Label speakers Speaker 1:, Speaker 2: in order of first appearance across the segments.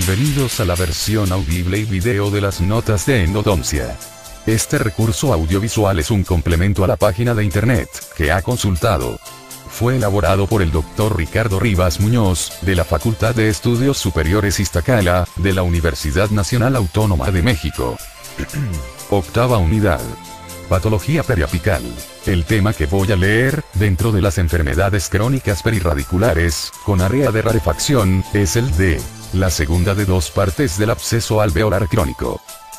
Speaker 1: Bienvenidos a la versión audible y video de las notas de endodoncia. Este recurso audiovisual es un complemento a la página de internet que ha consultado. Fue elaborado por el Dr. Ricardo Rivas Muñoz, de la Facultad de Estudios Superiores Iztacala, de la Universidad Nacional Autónoma de México. Octava unidad. Patología periapical. El tema que voy a leer, dentro de las enfermedades crónicas perirradiculares, con área de rarefacción, es el de la segunda de dos partes del absceso alveolar crónico.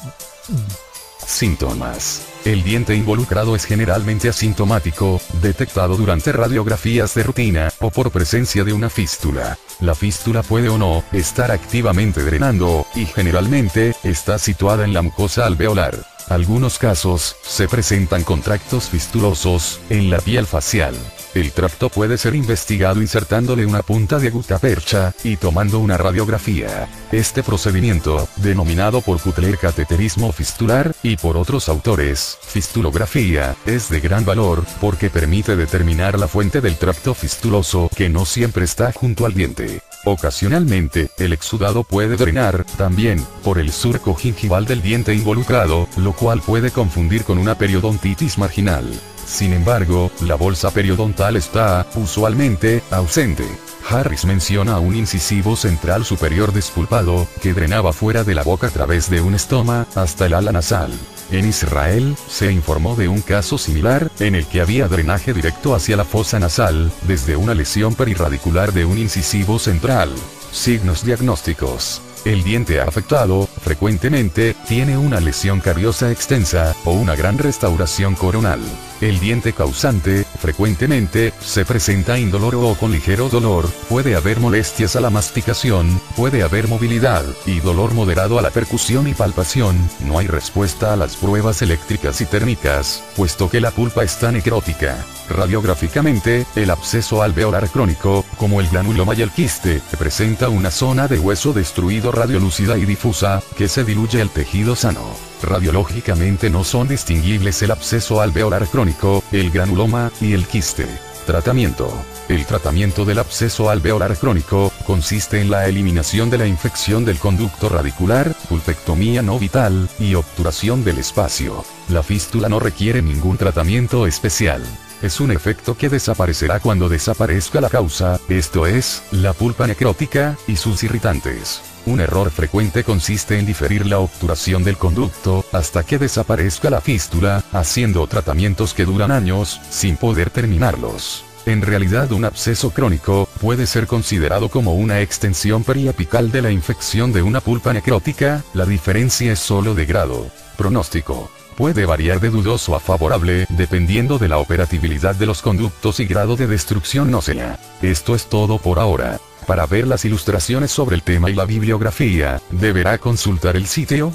Speaker 1: Síntomas. El diente involucrado es generalmente asintomático, detectado durante radiografías de rutina, o por presencia de una fístula. La fístula puede o no estar activamente drenando, y generalmente está situada en la mucosa alveolar. Algunos casos se presentan con tractos fistulosos en la piel facial. El tracto puede ser investigado insertándole una punta de gutapercha y tomando una radiografía. Este procedimiento, denominado por Cutler cateterismo fistular, y por otros autores, fistulografía, es de gran valor, porque permite determinar la fuente del tracto fistuloso, que no siempre está junto al diente. Ocasionalmente, el exudado puede drenar, también, por el surco gingival del diente involucrado, lo cual puede confundir con una periodontitis marginal. Sin embargo, la bolsa periodontal está, usualmente, ausente. Harris menciona un incisivo central superior despulpado, que drenaba fuera de la boca a través de un estoma, hasta el ala nasal. En Israel, se informó de un caso similar, en el que había drenaje directo hacia la fosa nasal, desde una lesión perirradicular de un incisivo central. Signos diagnósticos. El diente afectado, frecuentemente, tiene una lesión cariosa extensa, o una gran restauración coronal. El diente causante, frecuentemente, se presenta indoloro o con ligero dolor, puede haber molestias a la masticación, puede haber movilidad, y dolor moderado a la percusión y palpación. No hay respuesta a las pruebas eléctricas y térmicas, puesto que la pulpa está necrótica. Radiográficamente, el absceso alveolar crónico, como el granuloma y el quiste, presenta una zona de hueso destruido radiolúcida y difusa, que se diluye al tejido sano. Radiológicamente no son distinguibles el absceso alveolar crónico, el granuloma, y el quiste. Tratamiento. El tratamiento del absceso alveolar crónico, consiste en la eliminación de la infección del conducto radicular, pulpectomía no vital, y obturación del espacio. La fístula no requiere ningún tratamiento especial. Es un efecto que desaparecerá cuando desaparezca la causa, esto es, la pulpa necrótica, y sus irritantes. Un error frecuente consiste en diferir la obturación del conducto, hasta que desaparezca la fístula, haciendo tratamientos que duran años, sin poder terminarlos. En realidad un absceso crónico, puede ser considerado como una extensión periapical de la infección de una pulpa necrótica, la diferencia es solo de grado. Pronóstico. Puede variar de dudoso a favorable, dependiendo de la operatividad de los conductos y grado de destrucción ósea. Esto es todo por ahora. Para ver las ilustraciones sobre el tema y la bibliografía, deberá consultar el sitio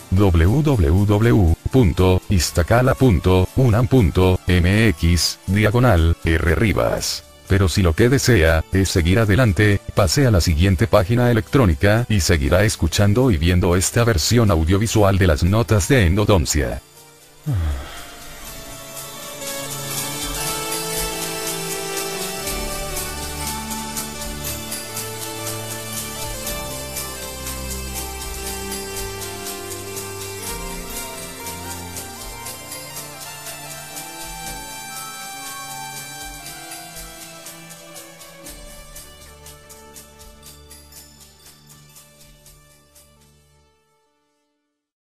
Speaker 1: www.iztacala.unam.mx/rrivas. Pero si lo que desea es seguir adelante, pase a la siguiente página electrónica y seguirá escuchando y viendo esta versión audiovisual de las notas de endodoncia.